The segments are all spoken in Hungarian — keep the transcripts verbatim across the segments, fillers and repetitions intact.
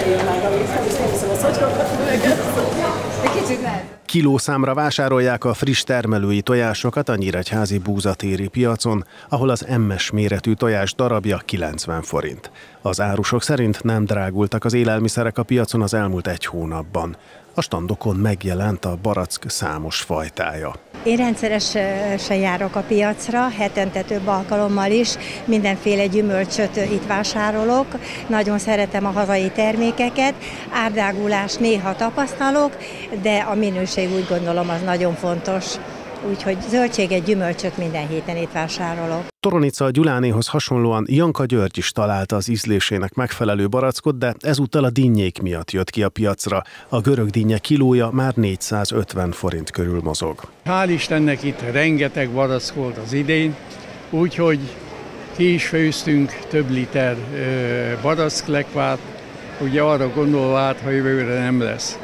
meg, amit felviszem a szotyrokat, meg egy kicsit lehet. Kilószámra vásárolják a friss termelői tojásokat a nyíregyházi búzatéri piacon, ahol az em-es méretű tojás darabja kilencven forint. Az árusok szerint nem drágultak az élelmiszerek a piacon az elmúlt egy hónapban. A standokon megjelent a barack számos fajtája. Én rendszeresen járok a piacra, hetente több alkalommal is, mindenféle gyümölcsöt itt vásárolok, nagyon szeretem a hazai termékeket, árdrágulást néha tapasztalok, de a minőség úgy gondolom az nagyon fontos. Úgyhogy zöldséget, gyümölcsöt minden héten itt vásárolok. Toronica Gyulánéhoz hasonlóan Janka György is találta az ízlésének megfelelő barackot, de ezúttal a dinnyék miatt jött ki a piacra. A görög dinnye kilója már négyszázötven forint körül mozog. Hál' Istennek itt rengeteg barack volt az idén, úgyhogy ki is főztünk több liter baracklekvát, ugye arra gondolva át, ha jövőre nem lesz.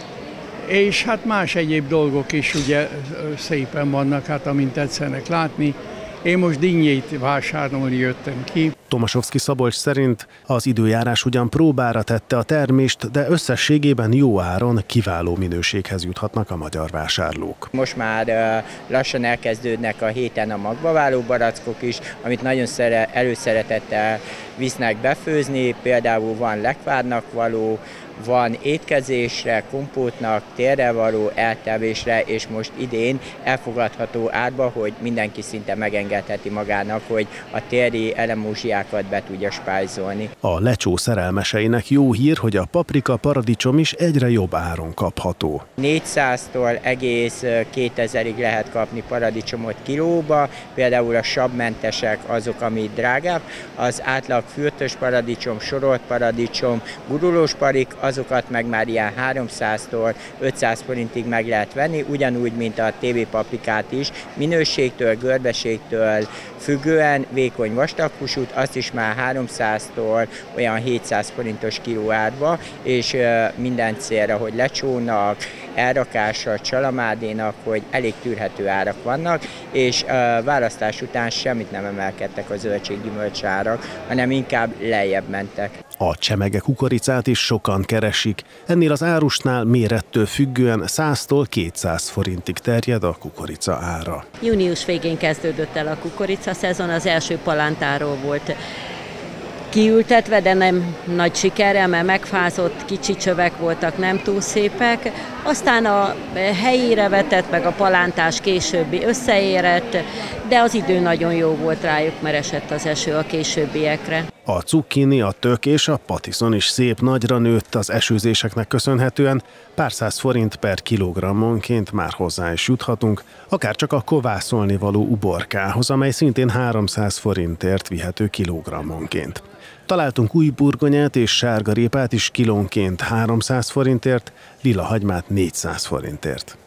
És hát más egyéb dolgok is ugye szépen vannak, hát amint tetszenek látni. Én most dinnyét vásárolni jöttem ki. Tomaszowski Szabolcs szerint az időjárás ugyan próbára tette a termést, de összességében jó áron, kiváló minőséghez juthatnak a magyar vásárlók. Most már lassan elkezdődnek a héten a magvaváló barackok is, amit nagyon előszeretettel visznek befőzni, például van lekvárnak való, van étkezésre, kompótnak, térre való, eltevésre, és most idén elfogadható árba, hogy mindenki szinte megengedheti magának, hogy a téri elemózsiákat be tudja spájzolni. A lecsó szerelmeseinek jó hír, hogy a paprika paradicsom is egyre jobb áron kapható. négyszáztól egész kétezerig lehet kapni paradicsomot kilóba, például a sabmentesek azok, ami drágább, az átlag fürtös paradicsom, sorolt paradicsom, gurulós parik, azokat meg már ilyen háromszáztól ötszáz forintig meg lehet venni, ugyanúgy, mint a té vé paprikát is, minőségtől, görbeségtől függően vékony vastaghúsút, azt is már háromszáztól olyan hétszáz forintos kiló árba, és minden célra, hogy lecsónak, elrakásra, csalamádénak, hogy elég tűrhető árak vannak, és választás után semmit nem emelkedtek a zöldséggyümölcs árak, hanem inkább lejjebb mentek. A csemege kukoricát is sokan keresik. Ennél az árusnál mérettől függően száztól kétszáz forintig terjed a kukorica ára. Június végén kezdődött el a kukorica szezon, az első palántáról volt kiültetve, de nem nagy sikerrel, mert megfázott, kicsi csövek voltak, nem túl szépek. Aztán a helyére vetett, meg a palántás későbbi összeérett, de az idő nagyon jó volt rájuk, mert esett az eső a későbbiekre. A cukkini, a tök és a patiszon is szép nagyra nőtt az esőzéseknek köszönhetően, pár száz forint per kilogrammonként már hozzá is juthatunk, akár csak a kovászolni való uborkához, amely szintén háromszáz forintért vihető kilogrammonként. Találtunk új burgonyát és sárgarépát is kilónként háromszáz forintért, lila hagymát négyszáz forintért.